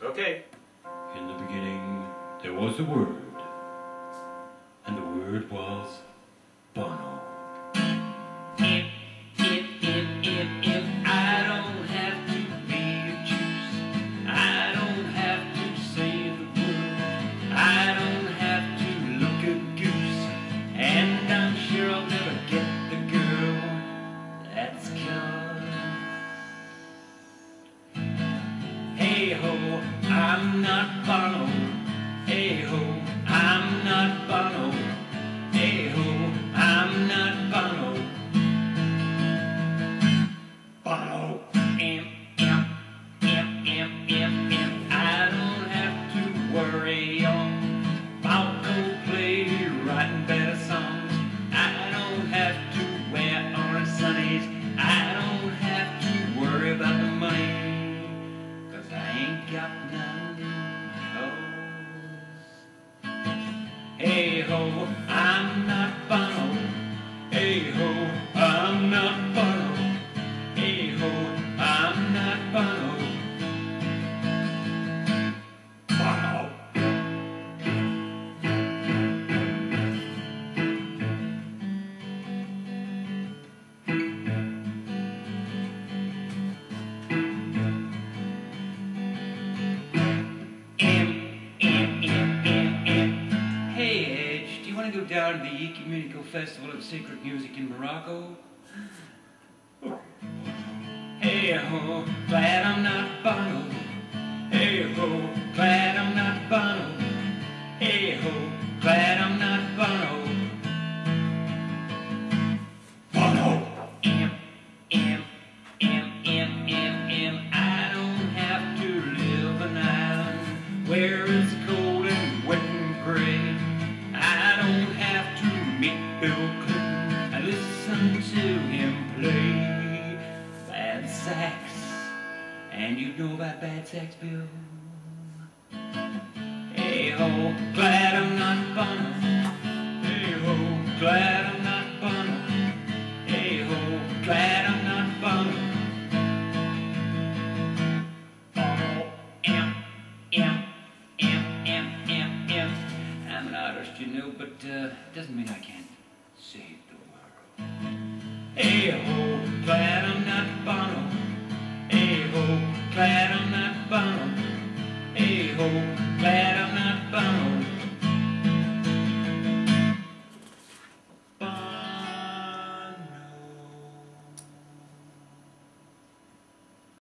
Okay. In the beginning, there was a word, and the word was Bono. If I don't have to be a juice, I don't have to say the word, I don't have to look a goose, and I'm sure I'll never get the girl. That's 'cause, hey ho, I'm not Bono. Hey ho, I'm not Bono. Hey ho, I'm not Bono. Bono. I don't have to worry about Coldplay writing better songs. I don't have to wear orange sunnies. I don't have to worry about the money, 'cause I ain't got none. Hey ho, I'm not Bono. Hey ho, I'm not Bono. Hey ho, I'm not Bono. Bono. Hey Edge, do you want to go down to the Ecumenical Festival of Sacred Music in Morocco? Hey ho, glad I'm not Bono. Hey ho, glad I'm not Bono. Hey ho, glad I'm not Bono. Bono. I don't have to live an island where it's cold and wet and gray. I don't have to meet Bill Clinton and listen to him play bad sax. And you know about bad sax, Bill? Hey ho, glad I'm not Bono. Hey ho, glad I'm not Bono. Hey ho, glad I'm not Bono. I'm an artist, you know, but doesn't mean I can't save the world. Hey ho.